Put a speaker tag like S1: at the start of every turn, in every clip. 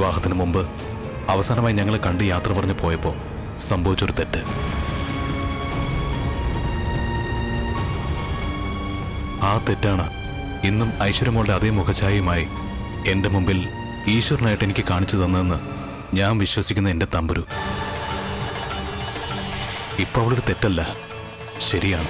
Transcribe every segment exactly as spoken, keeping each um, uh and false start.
S1: വിവാഹത്തിന് മുമ്പ് അവസാനമായി ഞങ്ങൾ കണ്ട് യാത്ര പറഞ്ഞ് പോയപ്പോൾ സംഭവിച്ചൊരു തെറ്റ്. ആ തെറ്റാണ് ഇന്നും ഐശ്വര്യമോളുടെ അതേ മുഖഛായയുമായി എൻ്റെ മുമ്പിൽ ഈശ്വരനായിട്ട് എനിക്ക് കാണിച്ചു തന്നതെന്ന് ഞാൻ വിശ്വസിക്കുന്ന എൻ്റെ തമ്പുരു. ഇപ്പൊ അവളൊരു തെറ്റല്ല, ശരിയാണ്.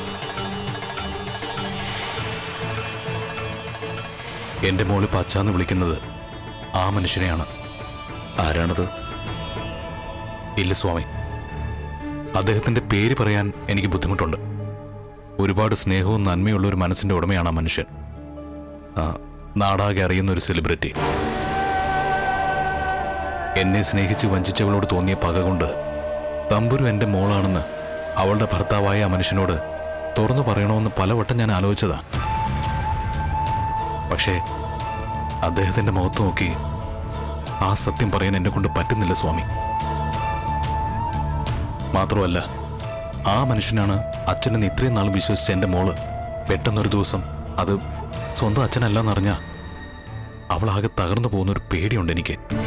S1: എൻ്റെ മോള് പച്ചാന്ന് വിളിക്കുന്നത് ആ മനുഷ്യനെയാണ്.
S2: ആരാണത്?
S1: ഇല്ല സ്വാമി, അദ്ദേഹത്തിൻ്റെ പേര് പറയാൻ എനിക്ക് ബുദ്ധിമുട്ടുണ്ട്. ഒരുപാട് സ്നേഹവും നന്മയുള്ള ഒരു മനസ്സിൻ്റെ ഉടമയാണ് ആ മനുഷ്യൻ. നാടാകെ അറിയുന്ന ഒരു സെലിബ്രിറ്റി. എന്നെ സ്നേഹിച്ച് വഞ്ചിച്ചവളോട് തോന്നിയ പക കൊണ്ട് തമ്പുരു എൻ്റെ മോളാണെന്ന് അവളുടെ ഭർത്താവായ ആ മനുഷ്യനോട് തുറന്നു പറയണമെന്ന് പലവട്ടം ഞാൻ ആലോചിച്ചതാ. പക്ഷേ അദ്ദേഹത്തിൻ്റെ മുഖത്ത് നോക്കി ആ സത്യം പറയാൻ എന്നെ കൊണ്ട് പറ്റുന്നില്ല സ്വാമി. മാത്രമല്ല, ആ മനുഷ്യനാണ് അച്ഛനെന്ന് ഇത്രയും നാൾ വിശ്വസിച്ച എൻ്റെ മോള് പെട്ടെന്നൊരു ദിവസം അത് സ്വന്തം അച്ഛനല്ലെന്നറിഞ്ഞ അവളാകെ തകർന്നു പോകുന്നൊരു പേടിയുണ്ട് എനിക്ക്.